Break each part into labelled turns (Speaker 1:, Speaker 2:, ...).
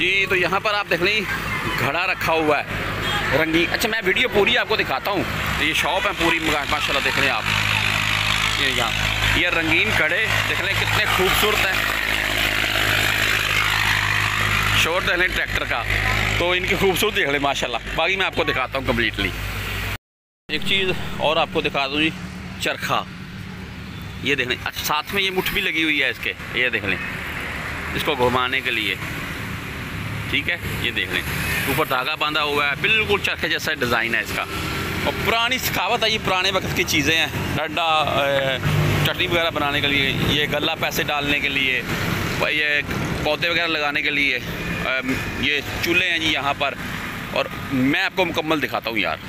Speaker 1: जी तो यहाँ पर आप देख लें घड़ा रखा हुआ है रंगीन। अच्छा मैं वीडियो पूरी आपको दिखाता हूँ। ये शॉप है पूरी माशाल्लाह, देख लें आप। ये यहाँ ये रंगीन घड़े देख लें कितने खूबसूरत हैं। शोर देख लें ट्रैक्टर का, तो इनकी खूबसूरती देख लें माशाल्लाह। बाकी मैं आपको दिखाता हूँ कम्प्लीटली। एक चीज़ और आपको दिखा दूँ जी, चरखा। ये देख लें, अच्छा साथ में ये मुठ भी लगी हुई है इसके, ये देख लें इसको घुमाने के लिए, ठीक है। ये देख लें ऊपर धागा बांधा हुआ है, बिल्कुल चरखे जैसा डिज़ाइन है इसका। और पुरानी सखावत है, ये पुराने वक्त की चीज़ें हैं। डंडा चटनी वगैरह बनाने के लिए, ये गल्ला पैसे डालने के लिए, ये पौधे वगैरह लगाने के लिए, ये चूल्हे हैं जी यहाँ पर। और मैं आपको मुकम्मल दिखाता हूँ यार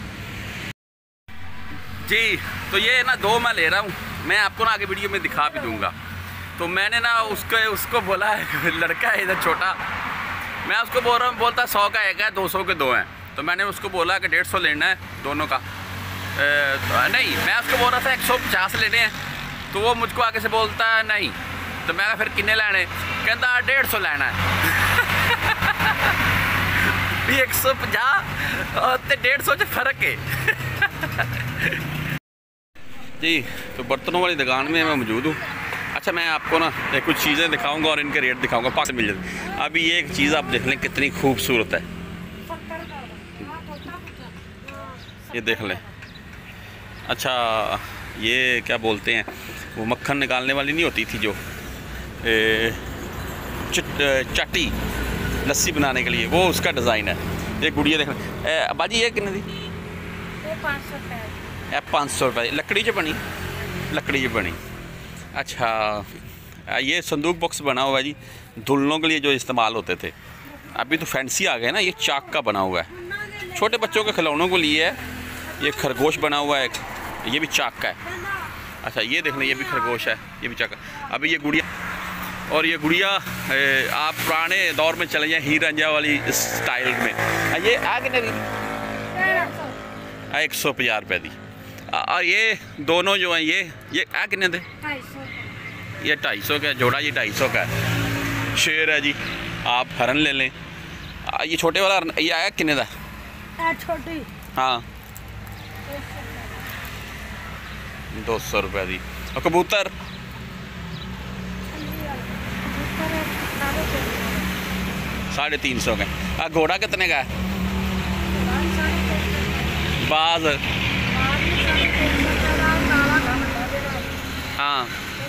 Speaker 1: जी। तो ये ना दो मैं ले रहा हूँ, मैं आपको ना आगे वीडियो में दिखा भी दूँगा। तो मैंने ना उसको बोला है, लड़का है इधर छोटा, मैं उसको बोल रहा हूँ, बोलता 100 का एक है, 200 के 2 हैं। तो मैंने उसको बोला कि 150 लेना है दोनों का। नहीं, मैं उसको बोल रहा था 150 लेने हैं, तो वो मुझको आगे से बोलता है नहीं। तो मैं फिर किन्ने लेने, कहता 150 लेना है। 150 और 150 से फ़र्क है जी। तो बर्तनों वाली दुकान में मैं मौजूद हूँ। अच्छा मैं आपको ना कुछ चीज़ें दिखाऊंगा और इनके रेट दिखाऊंगा, पास मिल जाए। अभी ये एक चीज़ आप देख लें कितनी खूबसूरत है, ये देख लें। अच्छा ये क्या बोलते हैं, वो मक्खन निकालने वाली नहीं होती थी जो चट्टी लस्सी बनाने के लिए, वो उसका डिज़ाइन है। ये गुड़िया देख लें। बाजी ये कितने दी? 500 रुपये। लकड़ी जो बनी, लकड़ी जो बनी। अच्छा ये संदूक बॉक्स बना हुआ है जी, दुल्हनों के लिए जो इस्तेमाल होते थे। अभी तो फैंसी आ गए ना। ये चाक का बना हुआ है, छोटे बच्चों के खिलौनों को लिए है। ये खरगोश बना हुआ है, ये भी चाक का है। अच्छा ये देख लें, ये भी खरगोश है, ये भी चाक का। अभी ये गुड़िया, और ये गुड़िया आप पुराने दौर में चले जाएँ, हीर रांझा वाली स्टाइल में। ये आगे नहीं 150 रुपये दी। और ये दोनों जो हैं ये आ कितने दे? 250। ये 250 का जोड़ा, ये 250 का है। शेर है जी, आप हरन ले लें। ये छोटे वाला ये आया कितने का? छोटी, हाँ 200 रुपये दी। और कबूतर 350 का। घोड़ा कितने का है? बाज, हाँ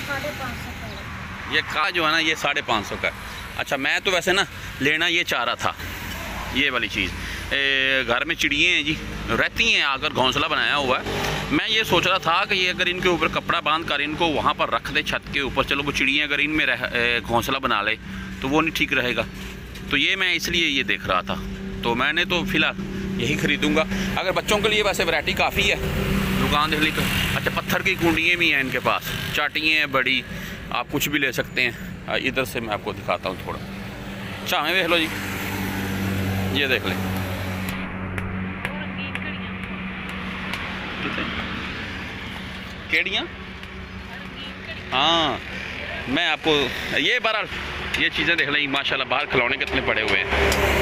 Speaker 1: ये का जो है ना, ये 550 का। अच्छा मैं तो वैसे ना लेना ये चाह रहा था, ये वाली चीज़। घर में चिड़ियाँ हैं जी, रहती हैं, आकर घोंसला बनाया हुआ है। मैं ये सोच रहा था कि ये अगर इनके ऊपर कपड़ा बांध कर इनको वहाँ पर रख दे छत के ऊपर, चलो वो चिड़ियाँ अगर इनमें घोंसला बना ले तो वो नहीं ठीक रहेगा। तो ये मैं इसलिए ये देख रहा था, तो मैंने तो फ़िलहाल यही ख़रीदूँगा। अगर बच्चों के लिए वैसे वैरायटी काफ़ी है, दुकान देख ली तो। अच्छा पत्थर की कुंडियाँ भी हैं इनके पास, चाटियाँ हैं बड़ी, आप कुछ भी ले सकते हैं। इधर से मैं आपको दिखाता हूँ थोड़ा। चाहें देख लो जी, ये देख लें। केड़ियाँ, हाँ मैं आपको ये बहरहाल ये चीज़ें देख लें माशाल्लाह। बाहर खिलौने कितने पड़े हुए हैं।